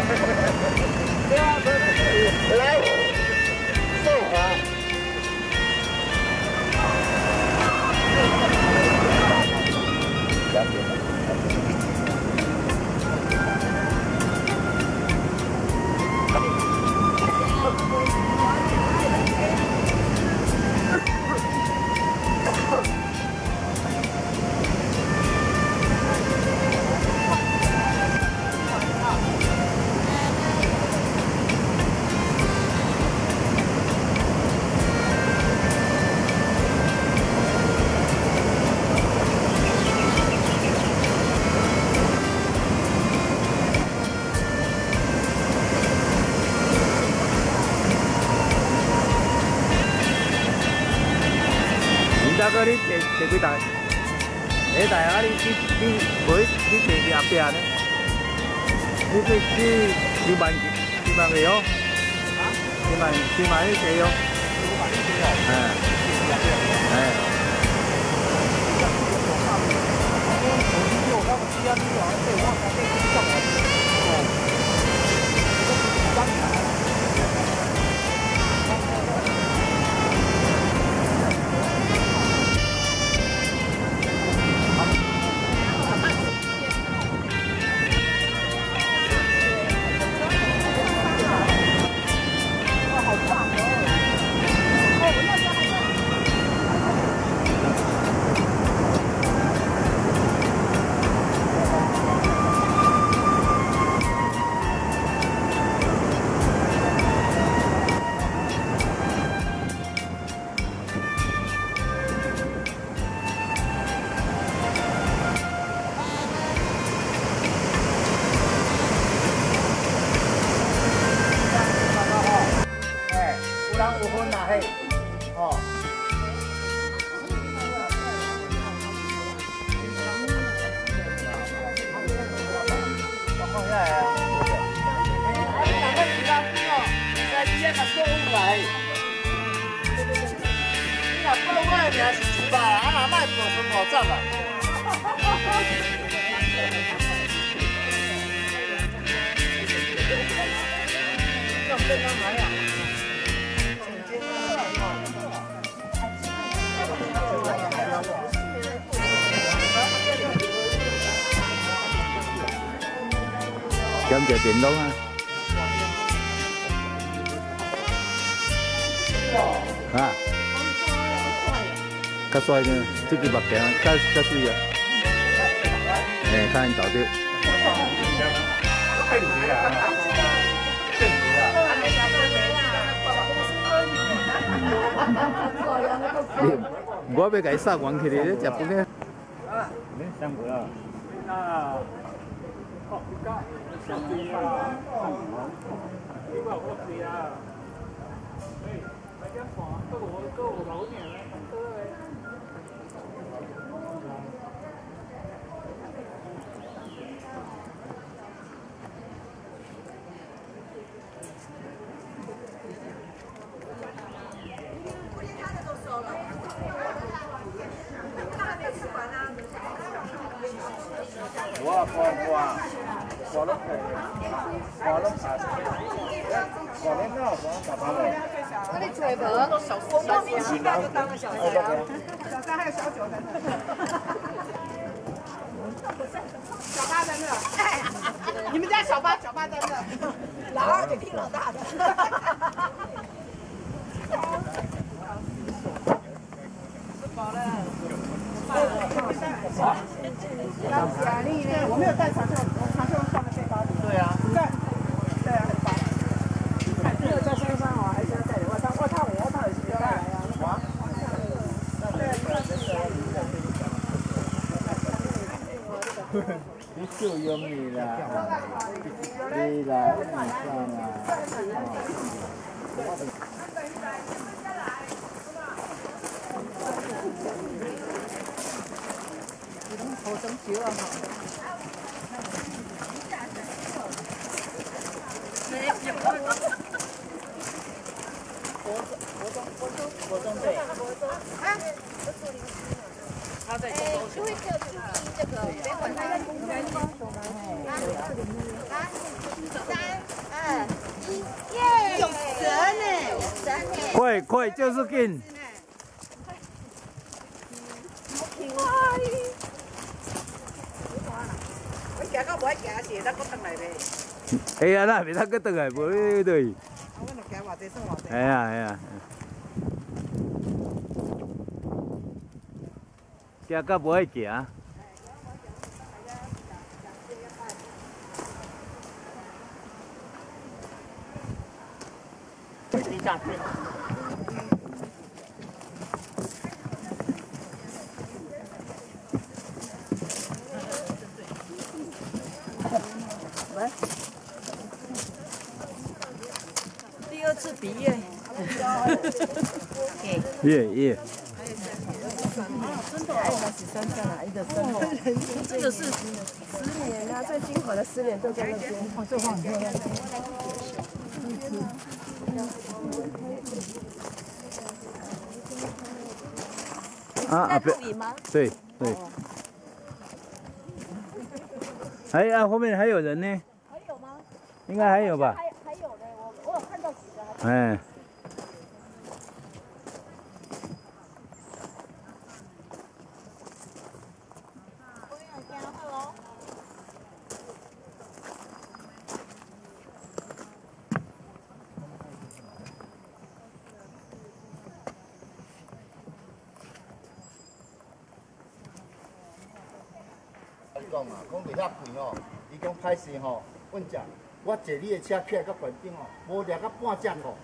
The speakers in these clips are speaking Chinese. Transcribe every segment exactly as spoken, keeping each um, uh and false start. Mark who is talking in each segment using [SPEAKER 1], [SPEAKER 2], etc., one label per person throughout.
[SPEAKER 1] 来，送华。了解。 大哥，你坐坐几台？下台啊！你你你无你坐去后壁呢？你你你几万几万个哟？啊？几万几万你坐哟？几万你坐哦？哎。哎。我刚刚知啊，你话即係我架機急啊！哦。有分啦嘿，哦。我放下来啊。你哪个地方哦？在底下甲购物来。你若购物的名是一百，啊若卖五十五十啊。这便当来啊！ 减一个便当啊！啊！较帅呢，这个目镜较较水啊！哎，看找到。太厉害了！正厉害！你我要给伊送完去哩，你食不呢？啊，你上过啊？啊！哦，你讲。 小弟啊，你话我弟啊，哎，大家看，都我都我老年了，都嘞。我我我。 我拢係，我拢係，我拢啱講十八歲。那你吹得？我莫名其妙就当了小三，小三还有小九的。小八在那，你们家小八小八在那，老二得听老大的。吃饱了。雅丽呢？我没有带长袖，我长袖放在背包里。对啊。对。对啊，很薄。没有在身上哦，还是要带点外套。外套我外套也是要带来啊。哇。你就用你啦，你来你上啦。好生少啊！国国中国中国中队啊！他在哎，就会这注意这个，别管他在公司帮手吗？啊，三。 快快就是紧。
[SPEAKER 2] 我行到无行是，咱搁转来呗。
[SPEAKER 1] 哎呀，那袂当搁转来，无对对。
[SPEAKER 2] 啊，阮就行偌济算偌济。
[SPEAKER 1] 哎呀哎呀。行到无爱行。
[SPEAKER 3] 地下去。
[SPEAKER 2] 喂。第二次毕业。
[SPEAKER 1] 耶耶。
[SPEAKER 2] 真的，哎，那是山下来的，真的，这个是十年啊，最精华的十年都在那边。哦，这花很漂亮。
[SPEAKER 1] 啊啊！
[SPEAKER 2] 在录影吗？
[SPEAKER 1] 对对。还啊，后面还有人呢。
[SPEAKER 2] 还有吗？
[SPEAKER 1] 应该还有吧。
[SPEAKER 2] 还还有呢，我我有看到几个。
[SPEAKER 1] 哎。
[SPEAKER 3] 讲嘛，讲伫遐贵吼，伊讲歹势吼，阮食，我坐你的车起来到关顶吼，无掠到半只吼。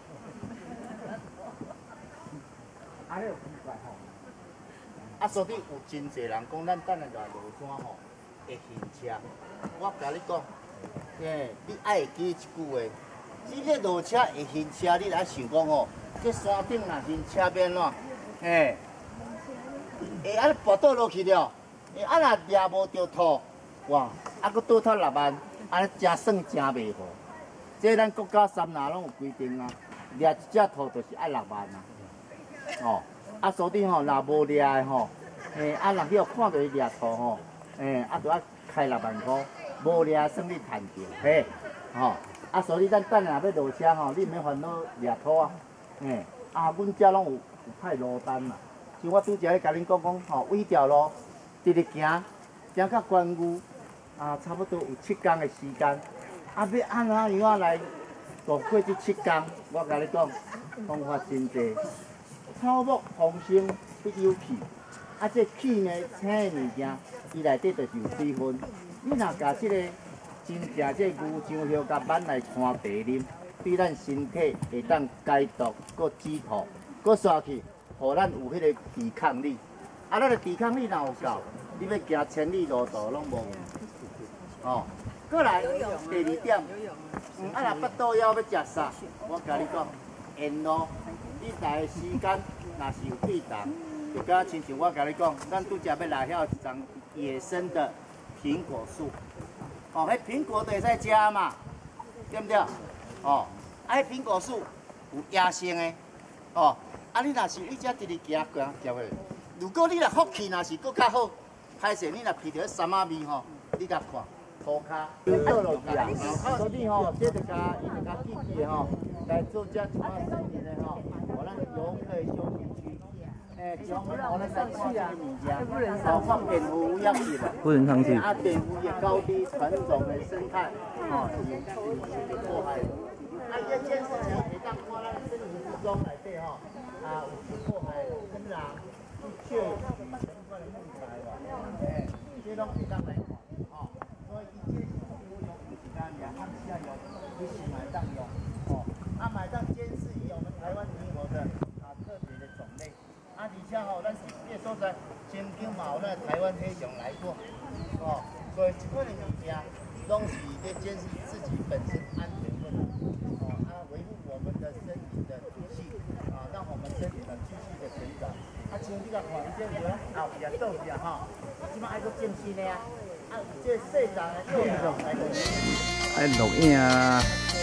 [SPEAKER 3] 啊，迄有奇怪吼。啊，所以有真侪人讲，咱等下来落山吼，会晕车。我甲你讲，嘿，你爱会记一句话，你咧落车会晕车，你来想讲吼，这山顶若晕车变怎？嘿，会安尼跋倒落去了。 啊！若掠无着土，哇！啊，搁倒头六万，安尼真算真袂好。这咱国家三拿拢有规定啊，掠一只土就是爱六万啊。哦，啊，所以吼，若无掠的吼，诶，啊，若去看到伊掠土吼，诶，啊，就要开六万块，无掠算你赚着，嘿，吼。啊，所以咱等下要落车吼，你免烦恼掠土啊，诶，啊，阮遮拢有有派路单嘛，像我拄则咧甲恁讲讲吼，为条路。 直直行，行到关雾，啊，差不多有七天的时间。啊，要按怎样啊来度过这七天？我甲你讲，方法真济。草木丰盛必有气，啊，这气呢，请的物件，伊内底就是有水分。你若甲这个真正这牛樟叶甲挽来看茶啉，对咱身体会当解毒、搁止吐、搁刷去，互咱有迄个抵抗力。 啊，咱个抵抗力若有够，你要行千里路途拢无问题。哦，过来第二点，嗯，啊，若腹肚枵要食啥？我甲你讲，沿路你来的时间若是有对当，就甲亲像我甲你讲，咱拄则要来遐一丛野生的苹果树。哦，迄苹果都会使食嘛，对不对？哦，啊，迄苹果树有野生的，哦，啊，你若是你只直直行行行过。 如果你若福气若是搁较好，歹势你若闻到山仔味吼，你甲看涂骹倒落去啊。所以吼，这就甲伊就甲记记吼，来做这几啊十年的吼，互咱游客休息区。诶，像我们来看这个物件，哦，放蝙蝠也是的，
[SPEAKER 1] 不能上去。
[SPEAKER 3] 啊，蝙蝠的高低纯种的生态，哦，是是破坏。啊，这件事情会当看咱生活之中内底吼，啊，有去破坏跟人。 去萃取成分木材哇，哎，这拢会当来看，哦，所以一切不用不是单两按下用，你是买当用，哦，啊买当监视以我们台湾猕猴的啊特别的种类，啊底下吼，咱是这所在曾经嘛有那台湾黑熊来过，哦，所以这款的物件拢是在监视自己本身安全问题，哦，啊维护我们的身体的体系，啊让我们身体的继续的成长。 啊，像你甲看，伊这个后壁倒壁吼，即摆爱搁正新的啊，啊，这细长的幼苗来个。
[SPEAKER 1] 爱录影啊。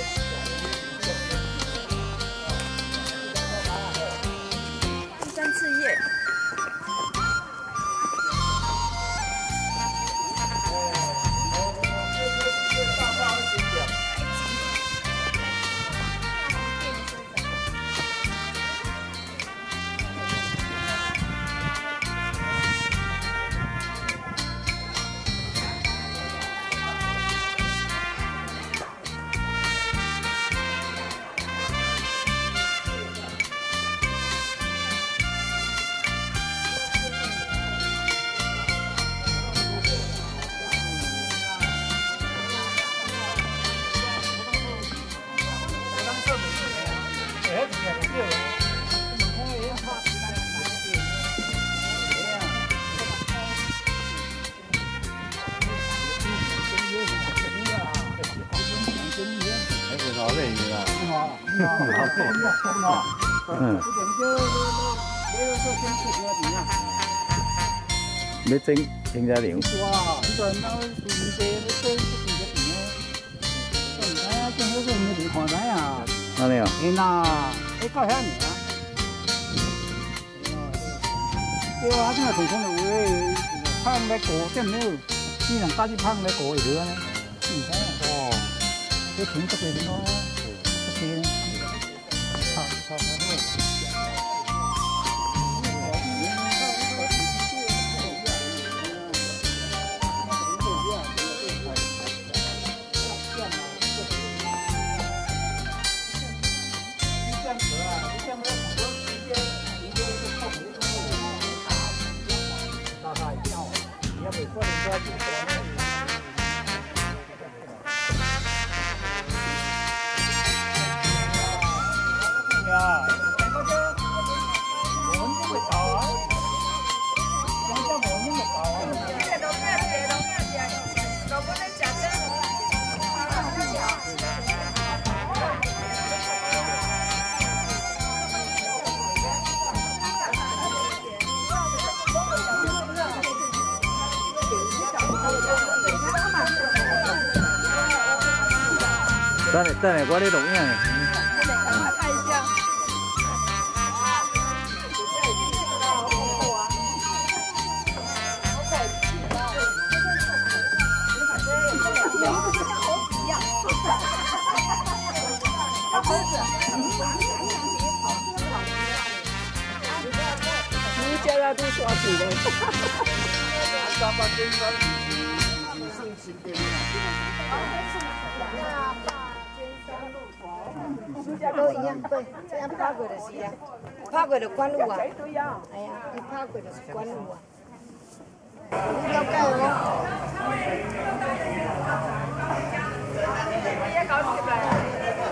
[SPEAKER 2] 第三次夜。
[SPEAKER 1] 嗯。要整停车场。
[SPEAKER 4] 哇，你看那属于这那这这停车场呢？哎呀，整个是你看看呀。
[SPEAKER 1] 安尼哦。
[SPEAKER 4] 哎呐，哎到遐尔。对啊，今日同工就會拍咩過，即係唔要，啲人家啲拍咩過嚟嘅咧，唔使啊。哦，啲錢得嘅點咯，得嘅咧，拍拍拍都。
[SPEAKER 1] 等下等下，我咧录影呢。
[SPEAKER 2] 看一下。你叫他都刷题的。
[SPEAKER 3] 三八跟三女性新店面。
[SPEAKER 2] 都一样，对，这样拍过就是啊，拍过就关路啊。哎呀，一拍过就是关路啊。你了解哦。你也搞起来啊？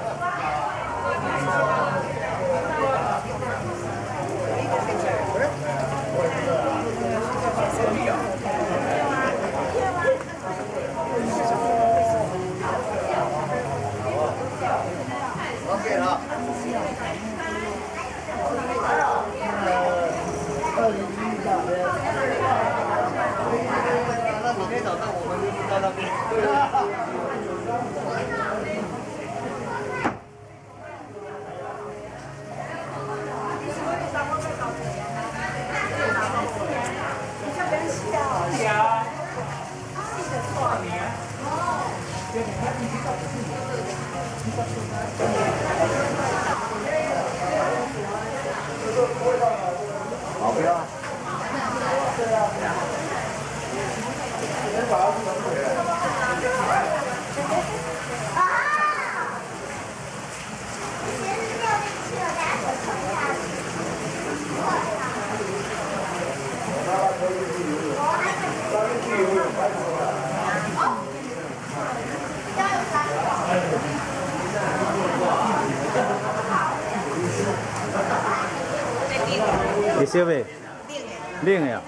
[SPEAKER 3] OK 了。二零一那边，那明天早上我们就是在那边。好，不要。
[SPEAKER 1] 你烧未？冷的啊。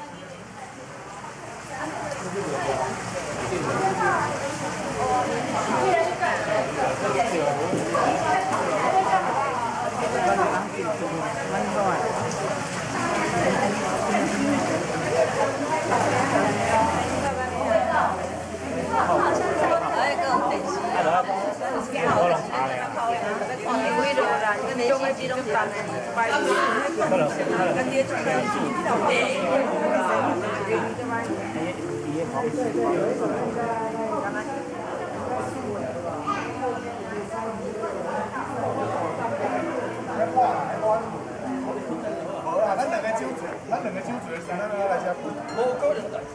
[SPEAKER 5] 好啦，咱两个酒醉，咱两个酒醉，先咱来吃。无可能的。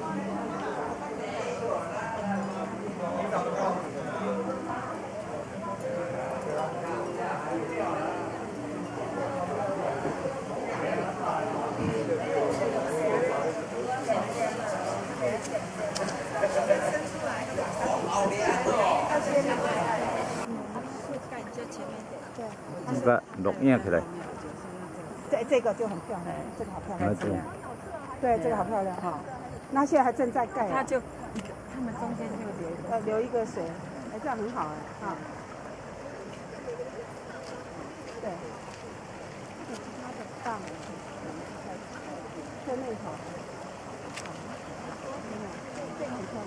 [SPEAKER 1] 你把录影起来。
[SPEAKER 6] 这这个就很漂亮，这个好漂亮。对，这个好漂亮哈。那现在还正在盖。它就一个，他们中间就留呃留一个水，哎，这样很好哎啊。 对，这个是它的大门，在那头。这个很漂亮。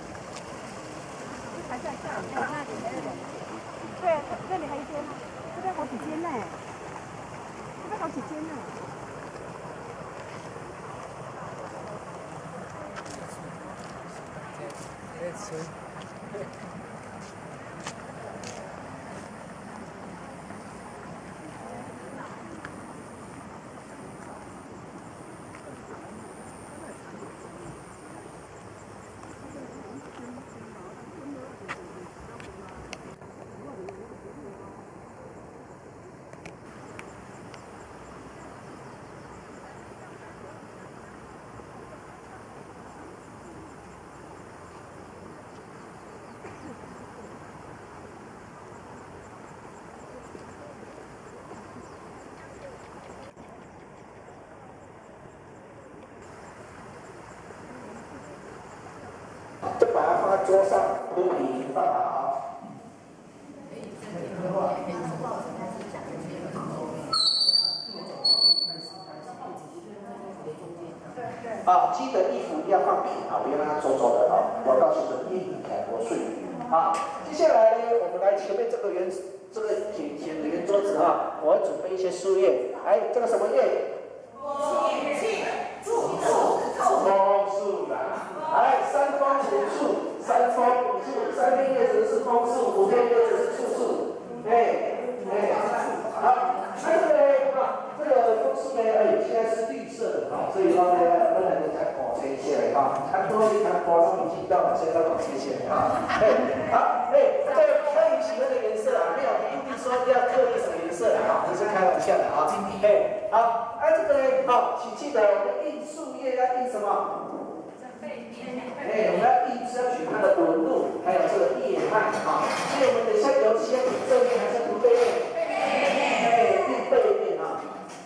[SPEAKER 6] 还在这儿，那里还有人。对，这里还有一间呢，这边好几间呢，这边好几间呢。
[SPEAKER 1] 在吃。
[SPEAKER 7] 就把它放在桌上，都已经放好。啊，记得衣服要放平啊，不要让它皱皱的啊。我告诉你，一米开多顺。好，接下来呢，我们来前面这个圆这个铁铁的圆桌子啊，我要准备一些树叶。哎，这个什么叶？枫树啦，哎，三枫五树，三枫五树，三片叶子是枫树，五片叶子是树树，哎哎，好，这个呢，啊，这个枫树呢，哎，现在是绿色的啊，所以说呢，不能够再搞这些了啊，它多一它多上已经到了，现在搞这些啊，哎，好，哎，这个看你喜欢的颜色啊，没有一定说要特意什么颜色的啊，这是开玩笑的啊，哎，好，啊这个呢，好，请记得我们印树叶要印什么？哎，我们要印是要取它的纹路，还有这个叶脉啊。所以我们等一下油漆要涂正面还是涂背面？哎，印背面啊。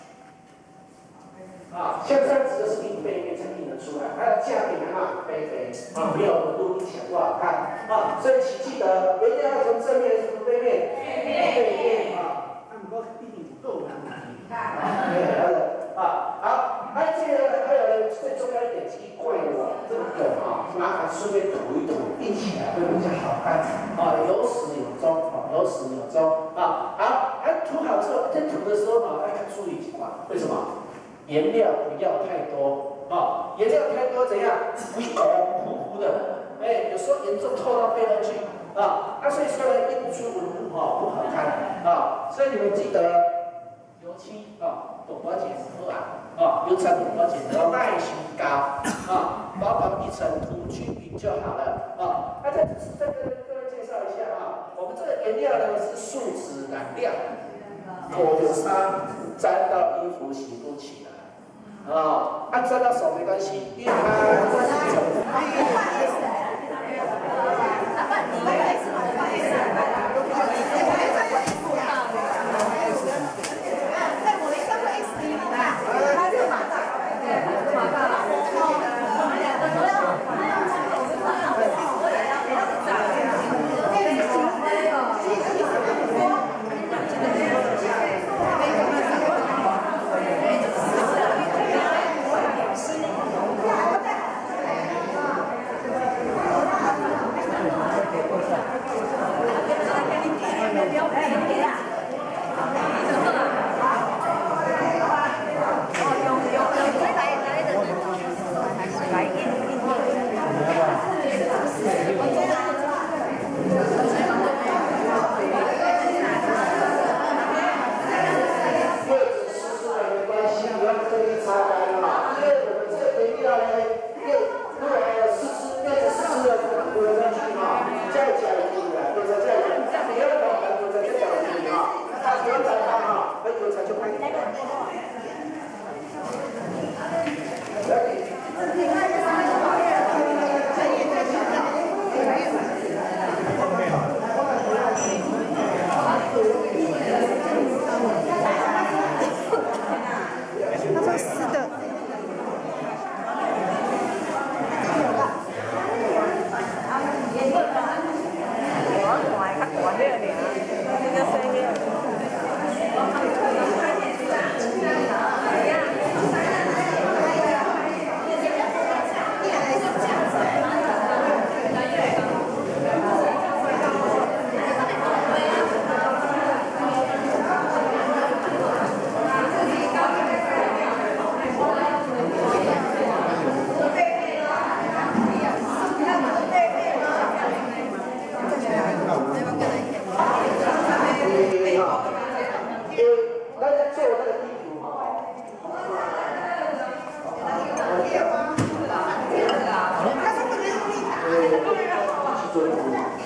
[SPEAKER 7] 啊，像这样子就是印背面才印得出来，它的价点啊，背背啊，没有纹路一起来不好看啊。所以请记得原料要从正面还是从背面？背面啊。那你说一定不够难题啊，没有的啊。好，还这个还有最重要一点，这一块的这个梗啊，麻烦顺便涂一涂，印起来会比较好看啊，有始有终啊，有始有终啊。好，还涂好之后，在涂的时候呢，要注意几块，为什么？颜料不要太多啊，颜料太多怎样？会搞糊糊的，哎，有时候严重透到背后去啊，啊，所以说呢，印不出纹路啊，不好看啊，所以你们记得油漆啊，懂多简喝啊，啊，油彩懂多简喝，耐心高啊，薄薄一层涂均匀就好了啊。那再再跟各位介绍一下啊，我们这个颜料呢是树脂染料，果油砂沾到衣服洗不起来。啊，按沾到手没关系，因为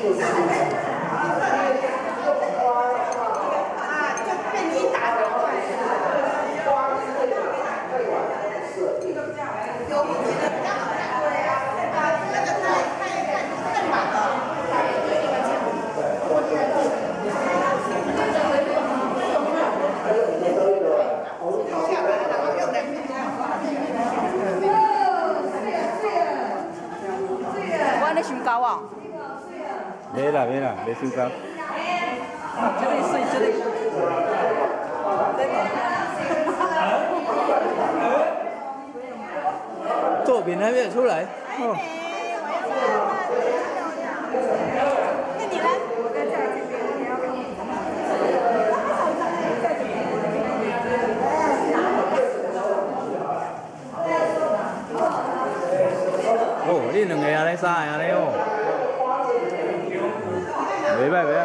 [SPEAKER 7] 就是啊，就被你打的话，花是最晚最晚是有我觉得比较好看，对呀，啊，那个太太太太晚了，
[SPEAKER 6] 我安尼伤高啊！
[SPEAKER 1] 没啦没啦，没收高。
[SPEAKER 6] 这里水这里。
[SPEAKER 1] 作品还没有出来。哦。
[SPEAKER 6] 那你呢？我在这这边，你要看。
[SPEAKER 1] 哦，你两个安尼三个安尼哦。袂歹袂歹。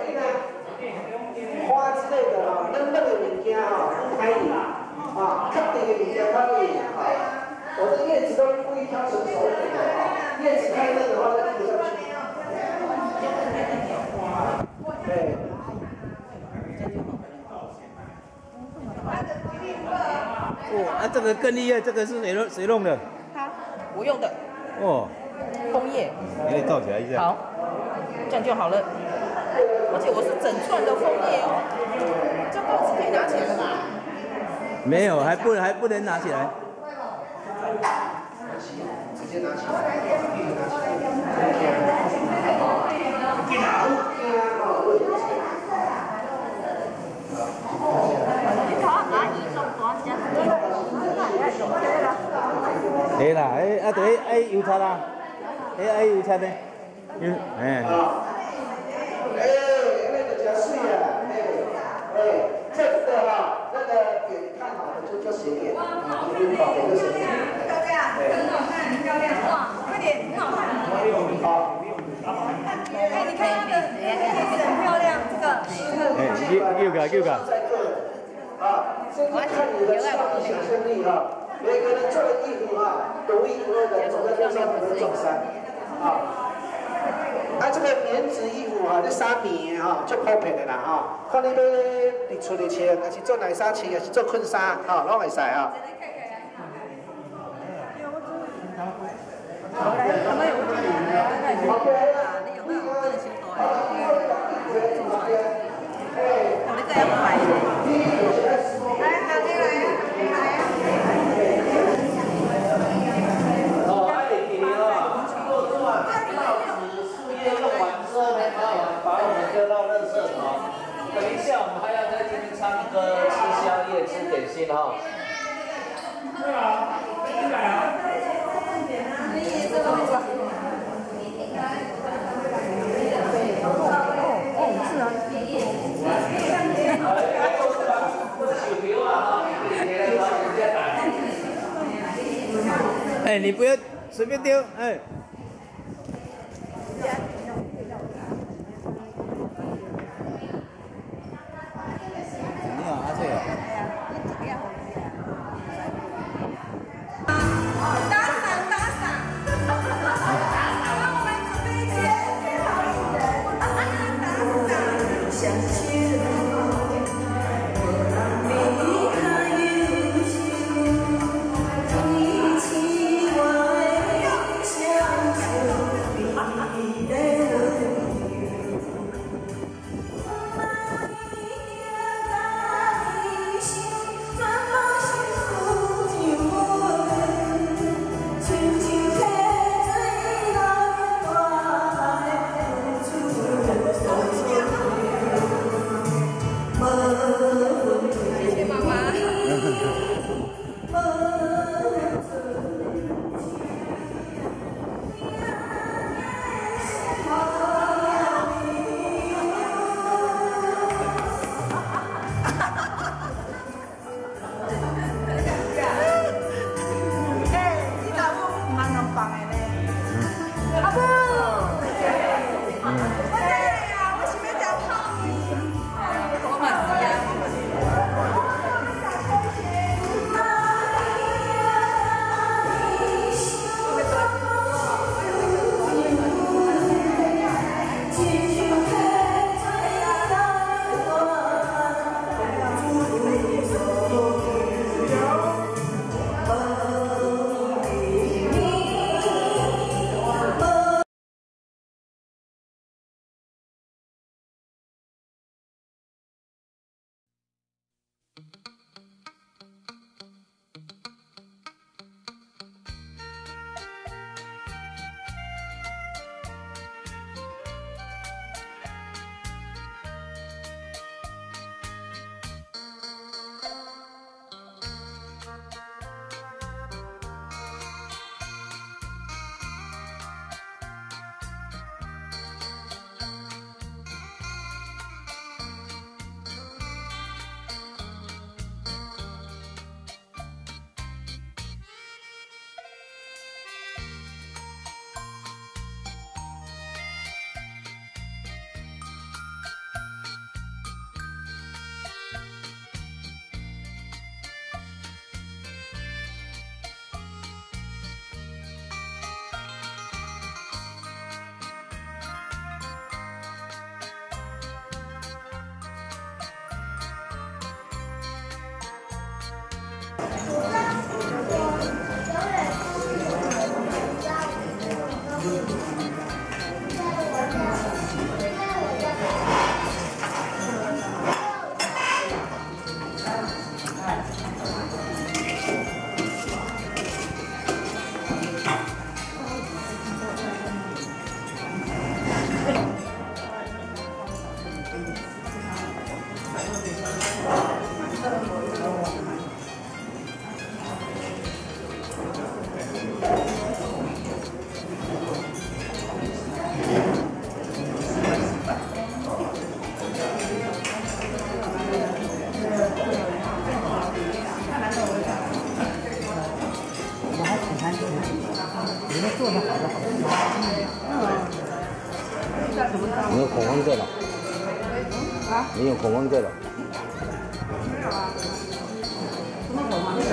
[SPEAKER 7] 花之类的啊，嫩嫩的物件啊，可以啊，特定的物件可以啊。我这叶子都故意挑成熟一点的啊，叶子太嫩的话就滴不上去。对。
[SPEAKER 1] 哦，啊，这个更厉害，这个是谁弄谁弄的？
[SPEAKER 6] 他，我用的。
[SPEAKER 1] 哦。
[SPEAKER 6] 枫叶。
[SPEAKER 1] 你可以倒起来一下。
[SPEAKER 6] 好，这样就好了。而且我是整串的枫叶哦，这报纸可以拿起来的吧？
[SPEAKER 1] 没有，还不还不能拿起来。
[SPEAKER 7] 直接拿起来，拿
[SPEAKER 1] 係啦，誒啊對，誒油漆啦，誒誒油漆咧，油誒。
[SPEAKER 7] 哎，那个比较碎啊，哎哎，这个哈，那个点看好的就就斜点，啊，好的就斜点。漂亮，很好看，很漂亮，哇，快点，很好看。好。哎，你看那个，很漂亮，这个。
[SPEAKER 1] 哎，叫叫个叫个。
[SPEAKER 7] 啊，现在看你的创意想象力哈，每个人做的衣服哈，独一无二的，走在路上不会撞衫，啊。啊，这个棉质衣服哈，这衫棉哈，足普遍的啦哈。看你要伫厝里穿，还是做内衫穿，还是做困衫，哈，拢会使哈。
[SPEAKER 8] 等一下，我们还要在这边唱歌、吃宵夜、吃点心哈。对啊，进来啊！你也是吗？哦，是啊。
[SPEAKER 1] 哎，你不要随便丢，哎。
[SPEAKER 9] 想起我的恐慌症了？啊？你有恐慌症了？
[SPEAKER 6] 没有啊。什么恐慌症？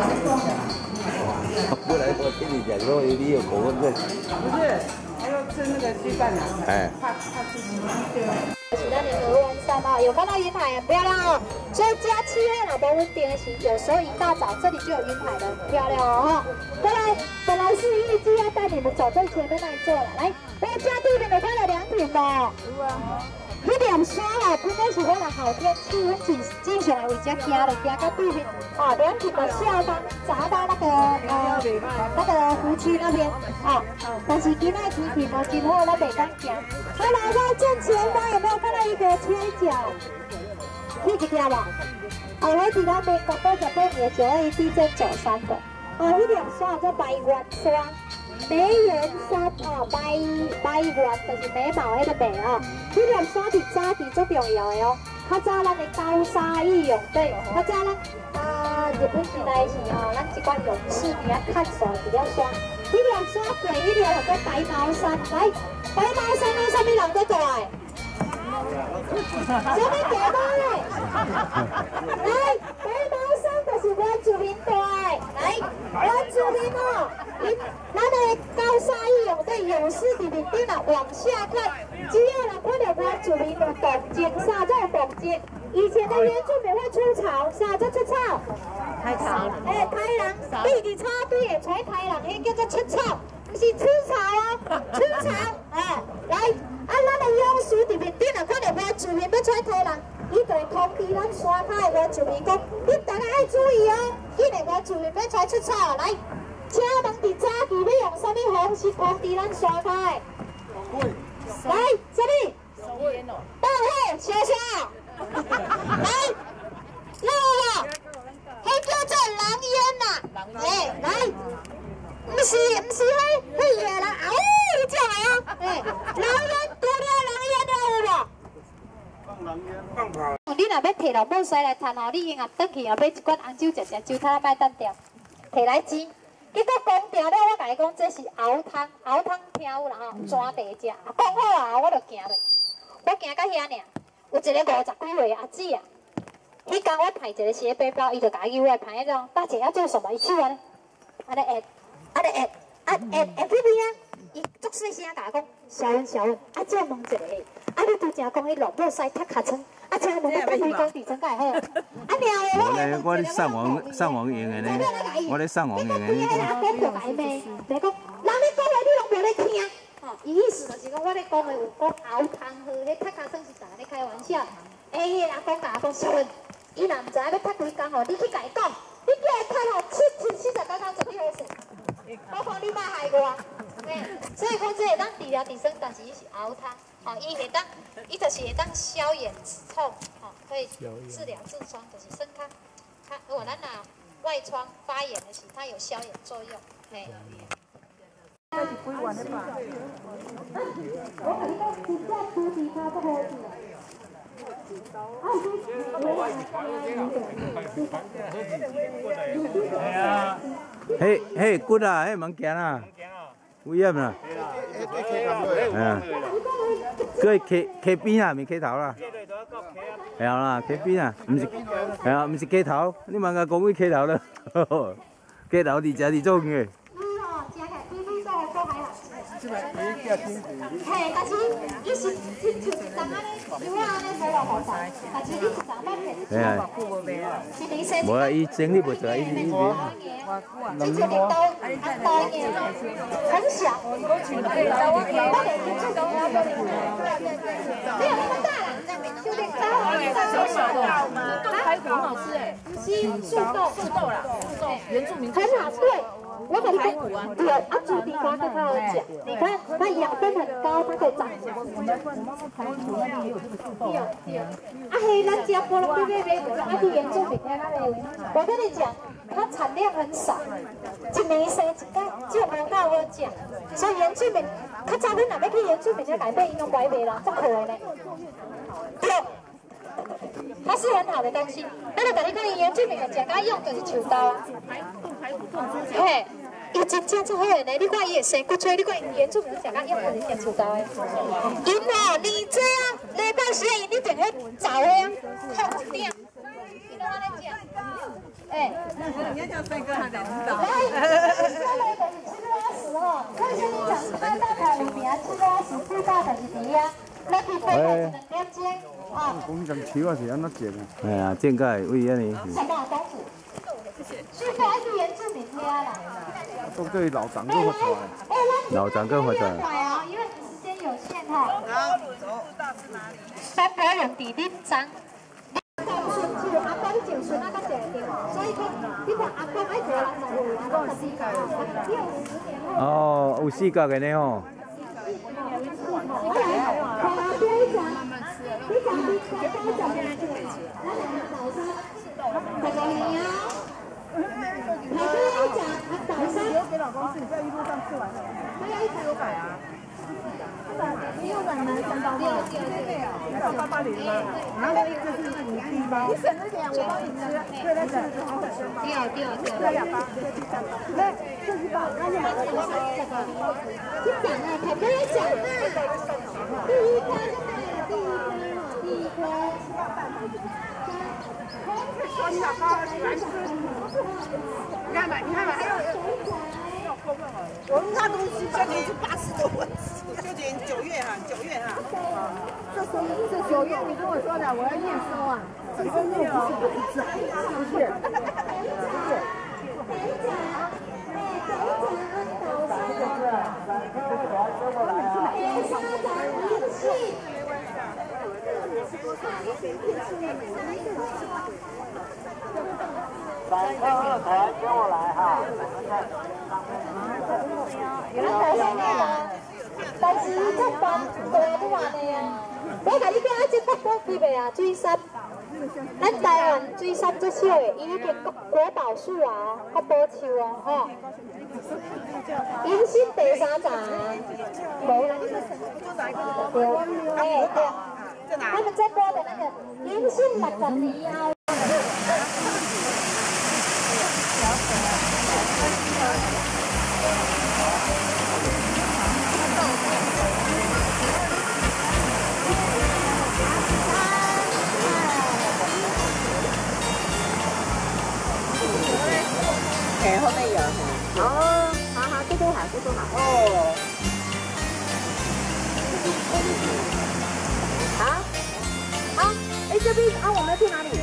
[SPEAKER 9] 不然我听你讲说你有恐慌症。
[SPEAKER 6] 不是，还要吃那个鸡蛋啊。哎。怕怕吃鸡蛋。
[SPEAKER 10] 是咱的鹅湾山哦，有看到云海很漂亮哦。所以假期呢，老婆温定的时，有时候一大早这里就有云海的，很漂亮哦。再来，本来是预计要带你们走最前面那一座了，来，我家对面有看到凉亭的。有啊。那点山哦，本来是为了好天气，我们经常来为家行的，行到对面哦，凉亭的下方砸到那个呃那个湖区那边啊。但是今天天气无真好，咱袂敢行。再来到正前方有没有看到一个缺角？你去听吧。哦，我是咱美国八十八年九二一地震走山的。哦，那点山叫白湾山。美元山哦，美美元就是美貌迄个美哦。迄条山是早期最重要的哦。较早咱的高沙义勇队，较早咱啊日本时代是哦，咱一寡勇士伫遐探索一条山。迄条山过迄条叫白毛山，来，白毛山有啥物人在过来？啥物行过来？来，白毛山就是原住民队，来，原住民哦。咱的高沙义勇队勇士伫面顶啊，往下看，只要人看到原住民的动静，啥叫动静？以前的原住民会出草，啥叫出草？抬草。哎，抬人，对伫草堆的吹抬人，迄叫做出草，不是出草哦，出草。哎，来，啊，咱的勇士伫面顶啊，看到原住民要吹抬人，伊就会通知咱山下的原住民讲，你大家爱注意哦，今日原住民要吹出草，来。请问伫早期要用啥物方式通知咱山下的？来，这里。报号，小小。来，有无？迄叫做狼烟呐。哎，来，不是不是迄迄个啦，啊呜，你种的哦。哎，狼烟除了狼烟了有无？放狼烟，放炮。你若要摕老母婿来趁吼，你永远转去后买一罐红酒食食酒，他卖单调，摕来煎。结果讲掉了，我甲你讲，这是熬汤，熬汤听有啦吼，抓茶食。讲好啊，我就行咧，我行到遐尔，有一个五十几岁阿姊啊，迄天我派一个斜背包，伊就甲我叫来派迄种，大姐要做什么？伊去完，安尼下，安尼下，啊下下去边啊，伊足细声甲我讲，小文小文，啊借问一个，啊你拄则讲迄老母婿踢脚床。啊，请问你讲你讲地震介好？啊，了
[SPEAKER 9] 我咧，我咧上网上网用的呢，我咧上网用的呢。
[SPEAKER 10] 你啊，讲就来咩？你讲，人咧讲话你拢无咧听。吼，伊意思就是讲我咧讲话有讲熬汤喝，迄踢脚床是啥？咧开玩笑。哎，迄阿公甲我讲，小文，伊若唔知要踢几工吼，你去甲伊讲，你叫伊踢吼七七四十九工做几回事？包括你莫害我。哎，所以讲这会当治疗治生，但是伊是熬汤。哦，伊会当，伊就是会当消炎止痛，哦，可以治疗痔疮，就是生康。它如果咱若外疮发炎的时，它有消炎作用，嘿。这是几万的吧？我跟你讲，真正初期它不好治。
[SPEAKER 9] 系啊，嘿嘿，骨啊，迄物件啊。危险啦！哎呀，佢溪溪边啊，咪溪头啦。系啦，溪边啊，唔是，系啊，唔是溪头。你问我讲佢溪头啦，溪头伫遮伫种嘅。
[SPEAKER 10] 嘿，但是伊是亲像是当安尼，有啊安尼洗落雨晒，但是你是上班摕出来保护无袂啊？无
[SPEAKER 9] 啊，伊整理袂出来，伊伊伊。
[SPEAKER 10] 之前你刀刀叶很小，我得去做东西。没有那么大了，有点高。小小的吗？冻排骨很好吃哎，是素豆，素豆啦，素豆，原住民很好对。我跟你讲，对，啊，煮地瓜跟它好讲，你看它养分很高，它可以长。有有，啊嘿，咱家菠萝贝贝贝，啊是原住民的那个，我跟你讲，它产量很少，一年生一个，就无够好讲。所以原住民，较早恁若要去原住民遐买买，伊拢买袂啦，足可的呢。对。它是很好的东西，那个等于讲，原住民的食甲用就是树豆啊。嘿，伊有真正做好的呢，你看伊的生骨脆，你看原住民食甲要看人家出道的。因哦，你这样礼拜十因你定去找的啊，靠一点。你都安尼讲，哎，人家帅哥还得知道。来，吃个拉屎哦，我跟你讲，他大概有名，吃个拉屎最大的是第一啊，那去飞两点钟啊。
[SPEAKER 1] 讲讲球啊是安怎剪啊？
[SPEAKER 9] 哎呀，剪个为安尼。
[SPEAKER 10] 什么公主？是不还是原住民家啦？
[SPEAKER 1] 都对老长辈发出来。
[SPEAKER 9] 老长辈发出来。
[SPEAKER 10] 啊，因为时间有限哈。好，三百人比恁长。阿公就顺那个姐弟，所以讲，你看阿公爱做人就有阿公四角，
[SPEAKER 9] 哦，有四角的呢吼。
[SPEAKER 6] 给老公吃，你不要一路上吃完了。他要一直有改啊。六百呢，三包六六六，到八八零吗？然后这是五七包。你省着点，我帮你吃。对对对，六六六。对呀，八。来，这是包，看见没？你讲啊，凯哥也讲啊。第一颗就对了，第一颗，第一颗。说小包来吃。你看嘛，你看嘛，还有。我们那东西将近是八十多文，就点九月哈，九月哈。这属于这九月你跟我说的，我要验收啊。这是没有，不是，不是，不是。三个二台跟我来哈。但是这班大不完的啊！我甲你讲，啊，这国宝几个啊？水杉，咱台湾水杉最少的，伊已经国国宝树啊，国宝树啊，吼。银星第三站，无啦，对，哎对，他们在播的那个银星六十二号。哎，后面有。哦，好好，这都好，这都好。哦。好，好，哎，这边啊，我们要去哪里？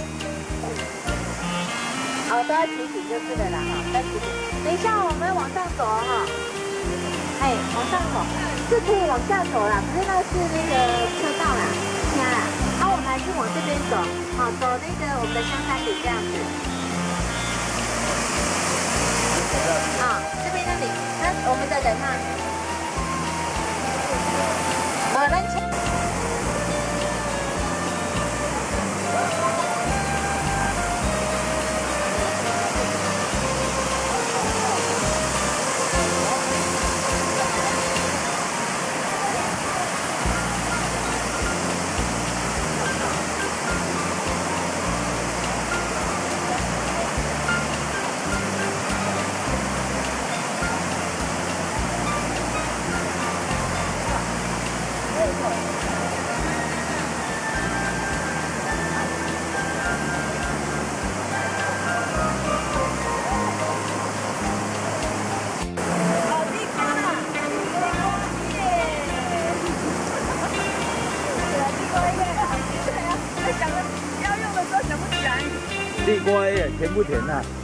[SPEAKER 6] 好，都要提醒就是的啦，哈，要提醒。等一下，我们往上走哈。哎，往上走，是可以往下走啦，可是那是那个车道啦，天啦。好，我们还是往这边走，好，走那个我们的香山里这样子。啊，这边那里，那我们的人呢？呃，那。
[SPEAKER 9] 地瓜耶，甜不甜呐？